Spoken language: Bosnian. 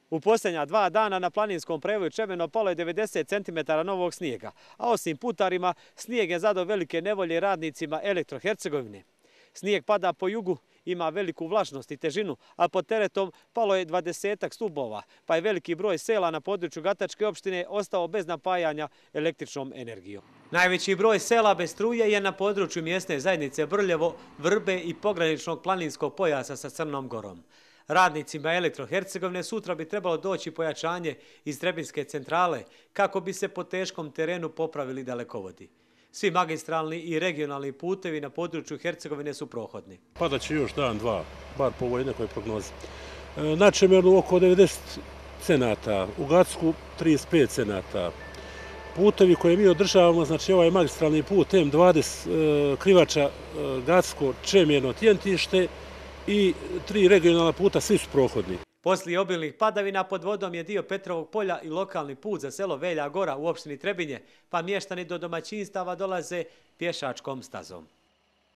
U posljednja 2 dana na planinskom prevoju Čemeno palo je 90 cm novog snijega, a osim putarima, snijeg je zadao velike nevolje radnicima Elektro-Hercegovine. Snijeg pada po jugu, ima veliku vlažnost i težinu, a pod teretom palo je 20 stubova, pa je veliki broj sela na području Gatačke opštine ostao bez napajanja električnom energijom. Najveći broj sela bez struje je na području mjesne zajednice Brljevo, Vrbe i pograničnog planinskog pojasa sa Crnom Gorom. Radnicima Elektro-Hercegovine sutra bi trebalo doći pojačanje iz Trebinjske centrale kako bi se po teškom terenu popravili dalekovodi. Svi magistralni i regionalni putevi na području Hercegovine su prohodni. Pada će još dan, dva, bar po ovoj nekoj prognozi. Na Čemernu oko 90 cenata, u Gacku 35 cenata. Putevi koje mi održavamo, znači ovaj magistralni put M20 Krivača, Gacko, Čemerno, Tjentište i 3 regionalna puta, svi su prohodni. Poslije obilnih padavina pod vodom je dio Petrovog polja i lokalni put za selo Velja Gora u opštini Trebinje, pa mještani do domaćinstava dolaze pješačkom stazom.